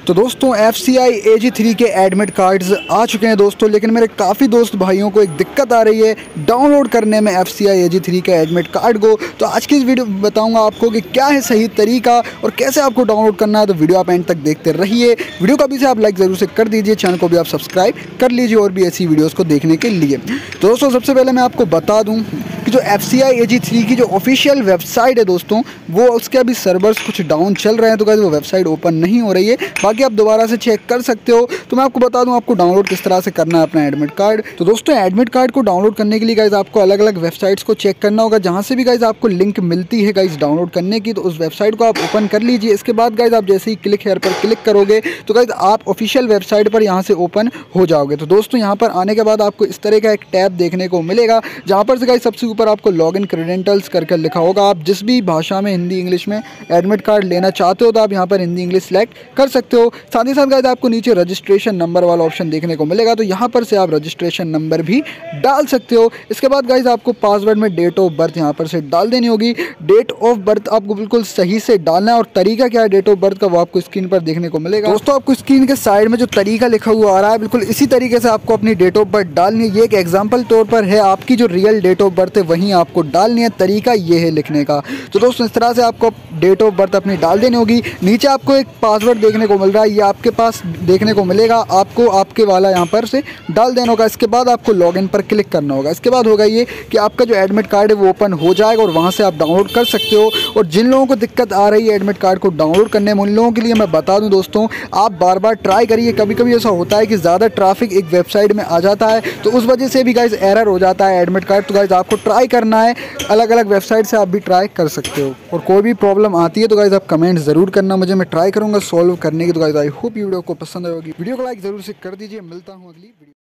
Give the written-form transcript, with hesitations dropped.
तो दोस्तों FCI AG3 के एडमिट कार्ड्स आ चुके हैं दोस्तों, लेकिन मेरे काफ़ी दोस्त भाइयों को एक दिक्कत आ रही है डाउनलोड करने में FCI AG3 के एडमिट कार्ड को। तो आज की इस वीडियो में बताऊंगा आपको कि क्या है सही तरीका और कैसे आपको डाउनलोड करना है। तो वीडियो आप एंड तक देखते रहिए। वीडियो को अभी से आप लाइक ज़रूर से कर दीजिए, चैनल को भी आप सब्सक्राइब कर लीजिए और भी ऐसी वीडियोज़ को देखने के लिए। तो दोस्तों सबसे पहले मैं आपको बता दूँ कि जो FCI AG3 की जो ऑफिशियल वेबसाइट है दोस्तों, वो उसके अभी सर्वर्स कुछ डाउन चल रहे हैं, तो गाइस वो वेबसाइट ओपन नहीं हो रही है। बाकी आप दोबारा से चेक कर सकते हो। तो मैं आपको बता दूं आपको डाउनलोड किस तरह से करना है अपना एडमिट कार्ड। तो दोस्तों एडमिट कार्ड को डाउनलोड करने के लिए गाइस आपको अलग अलग वेबसाइट्स को चेक करना होगा, जहां से भी गाइस आपको लिंक मिलती है गाइस डाउनलोड करने की। तो उस वेबसाइट को आप ओपन कर लीजिए। इसके बाद गाइस आप जैसे ही क्लिक हेयर पर क्लिक करोगे तो गाइस आप ऑफिशियल वेबसाइट पर यहाँ से ओपन हो जाओगे। तो दोस्तों यहाँ पर आने के बाद आपको इस तरह का एक टैब देखने को मिलेगा, जहाँ पर से गाइस सबसे ऊपर आपको लॉगिन क्रेडेंशियल्स करके लिखा होगा। आप जिस भी भाषा में, हिंदी इंग्लिश में एडमिट कार्ड लेना चाहते हो तो आप यहाँ पर हिंदी इंग्लिश सेलेक्ट कर सकते हो। साथ ही साथ गाइस आपको नीचे रजिस्ट्रेशन नंबर वाला ऑप्शन देखने को मिलेगा, तो यहाँ पर से आप रजिस्ट्रेशन नंबर भी डाल सकते हो। इसके बाद गाइस आपको पासवर्ड में डेट ऑफ बर्थ यहाँ पर से डाल देनी होगी। डेट ऑफ बर्थ आपको बिल्कुल सही से डालना है, और तरीका क्या है डेट ऑफ बर्थ का वो आपको स्क्रीन पर देखने को मिलेगा। दोस्तों आपको स्क्रीन के साइड में जो तरीका लिखा हुआ आ रहा है, बिल्कुल इसी तरीके से आपको अपनी डेट ऑफ बर्थ डालनी है। ये एक एग्जाम्पल तौर पर है, आपकी जो रियल डेट ऑफ बर्थ है वहीं आपको डालनी है। तरीका ये है लिखने का। तो दोस्तों इस तरह से आपको डेट ऑफ बर्थ अपनी डाल देनी होगी। नीचे आपको एक पासवर्ड देखने को मिल रहा है, ये आपके पास देखने को मिलेगा, आपको आपके वाला यहाँ पर से डाल देना होगा। इसके बाद आपको लॉगिन पर क्लिक करना होगा। इसके बाद होगा ये कि आपका जो एडमिट कार्ड है वो ओपन हो जाएगा और वहाँ से आप डाउनलोड कर सकते हो। और जिन लोगों को दिक्कत आ रही है एडमिट कार्ड को डाउनलोड करने में, उन लोगों के लिए मैं बता दूँ दोस्तों, आप बार बार ट्राई करिए। कभी कभी ऐसा होता है कि ज़्यादा ट्रैफिक एक वेबसाइट में आ जाता है, तो उस वजह से भी गाइस एरर हो जाता है एडमिट कार्ड। तो गाइस आपको ट्राई करना है, अलग अलग वेबसाइट से आप भी ट्राई कर सकते हो। और कोई भी प्रॉब्लम आती है तो गाइस आप कमेंट ज़रूर करना मुझे, मैं ट्राई करूँगा सॉल्व करने की। तो गाइस आई होप वीडियो को पसंद आएगी। वीडियो को लाइक ज़रूर से कर दीजिए। मिलता हूँ अगली वीडियो।